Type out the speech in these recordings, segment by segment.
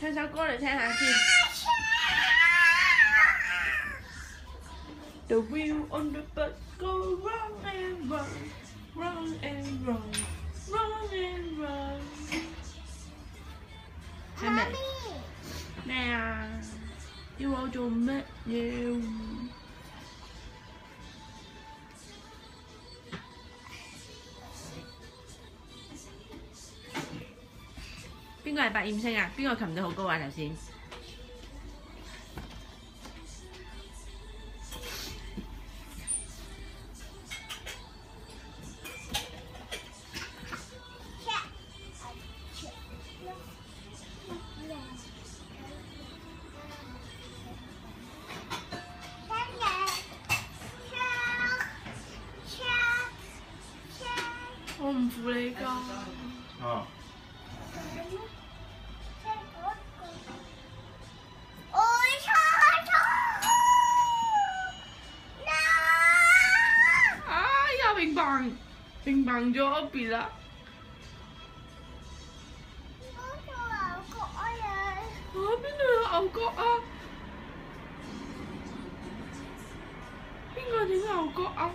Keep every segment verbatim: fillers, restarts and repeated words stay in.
唱首歌嚟聽下先。The wheel on the bus go round and round, round and round, round and round。係咪？咩啊？要我做乜嘢？邊個係百厭星啊？邊個擒到好高啊？頭先？我唔負你㗎。哦。冰棒，冰棒咗嗰邊啦。啊！邊度有牛角啊？邊個整牛角啊？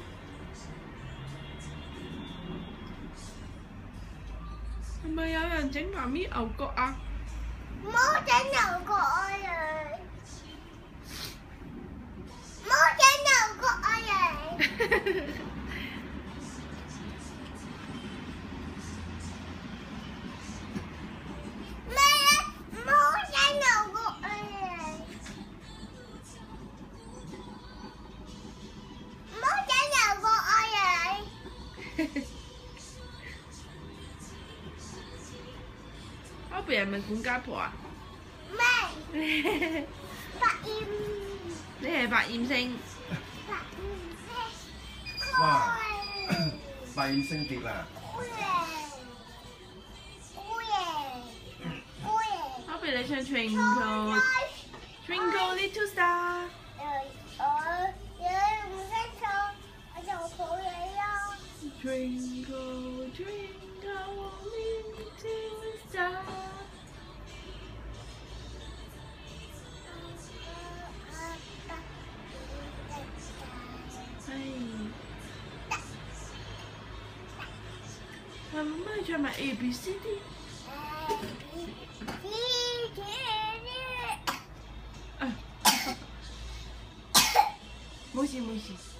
係咪有人整媽咪牛角啊？ 冇整牛角啊人！冇整牛角啊人！ 阿貝係咪管家婆啊？ 唔係，百厭。 你係百厭星。 百厭星。 哇！百厭星碟啊！ 阿貝你唱 Twinkle Twinkle Little Star。 我我唔識唱，我就抱你啦。 Twinkle Twinkle Little Star。係，媽媽唱埋 A B C D。冇事冇事。